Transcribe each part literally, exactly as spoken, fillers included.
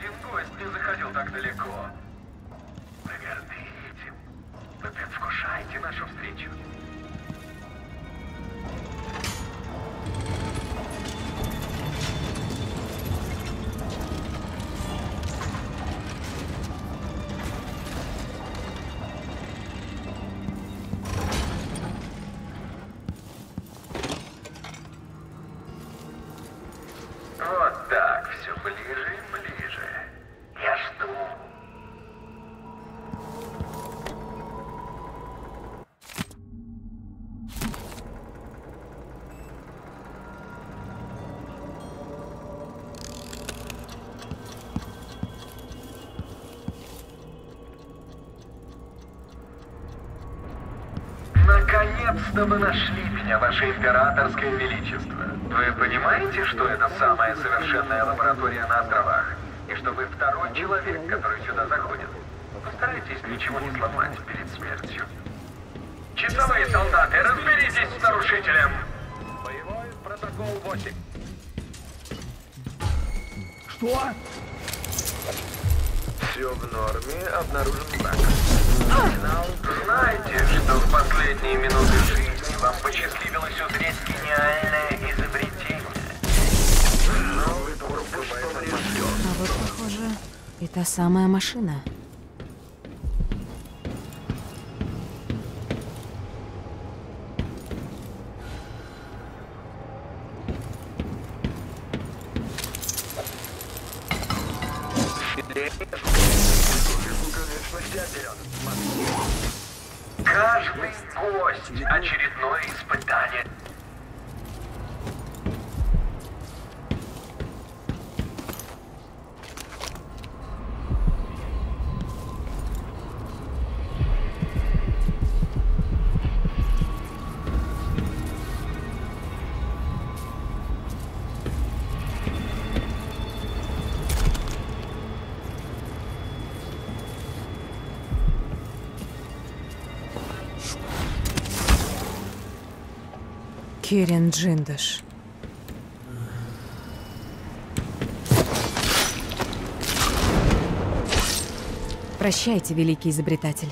один гость не заходил так далеко. Вы горды этим. Вы предвкушаете нашу встречу. Вот так, все ближе и ближе. Я жду. Наконец-то вы нашли меня, ваше императорское величество. Вы понимаете, что это самая совершенная лаборатория на островах? И что вы второй человек, который сюда заходит? Постарайтесь ничего не сломать перед смертью. Часовые солдаты, разберитесь с нарушителем! Боевой протокол восемь. Что? Все в норме, обнаружен брак. Знаете, что в последние минуты жизни вам посчастливилось узреть гениальное изобретение? Но вы только что мне ждет. А вот, похоже, и та самая машина. Каждый гость — очередное испытание. Кирин Джиндаш. Прощайте, великий изобретатель.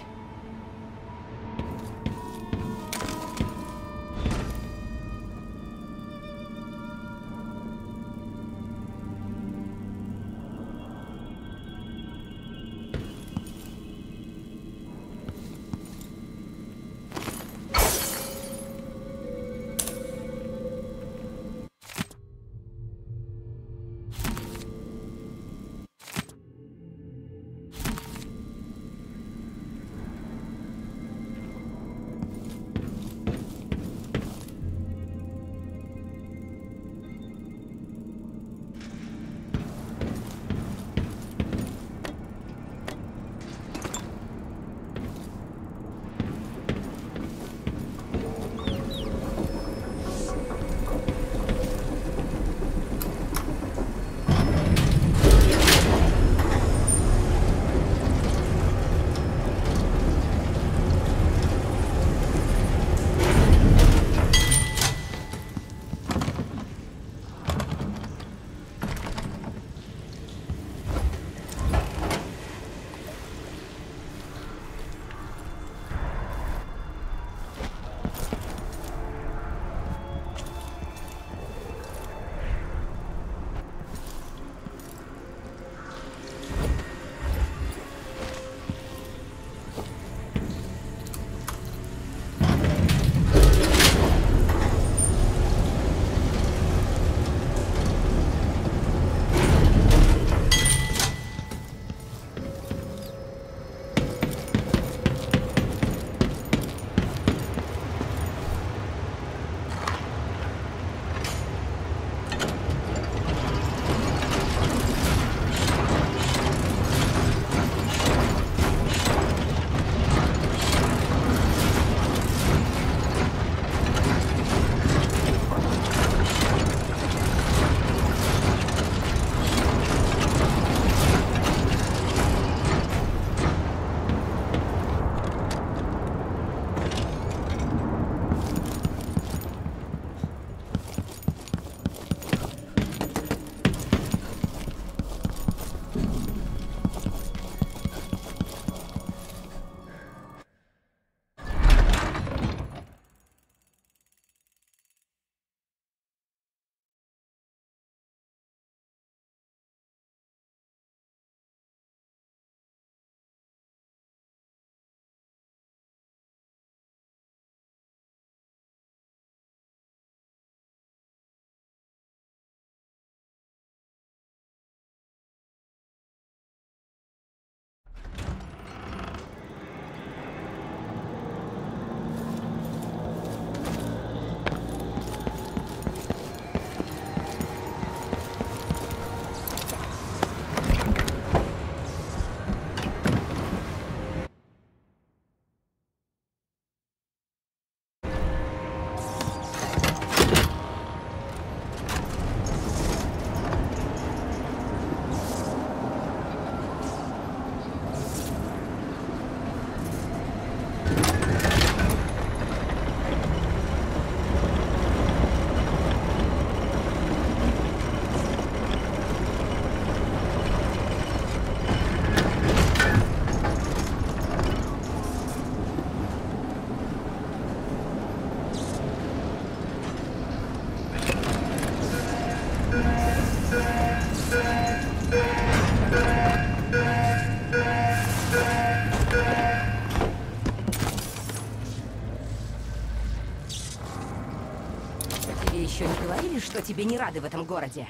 что тебе не рады в этом городе.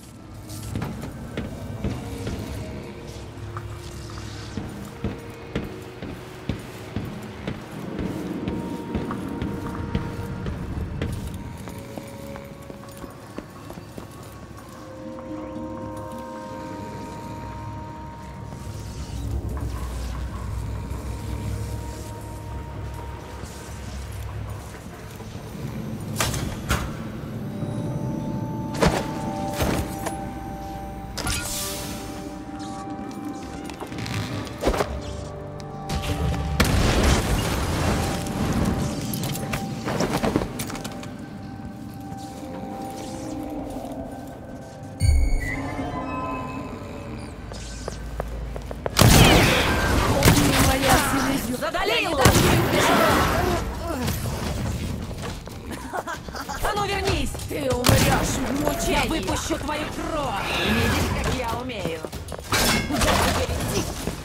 Задолею! А ну вернись! Ты умрешь в мучении! Я выпущу твою кровь! Видишь, как я умею? Куда теперь идти?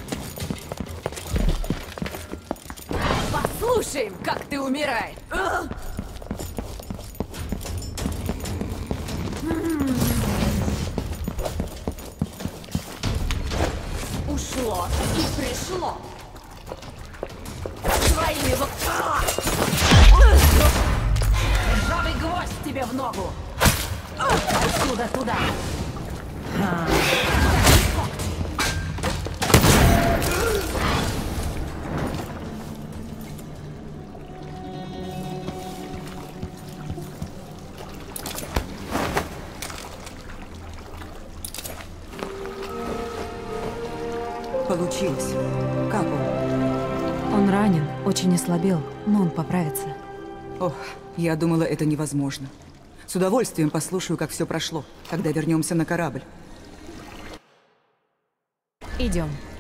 Послушаем, как ты умираешь! Ушло и пришло! Своими вот... Ржавый гвоздь тебе в ногу! Отсюда туда! Получилось. Как он? Он ранен, очень ослабел, но он поправится. Ох, я думала, это невозможно. С удовольствием послушаю, как все прошло, когда вернемся на корабль. Идем.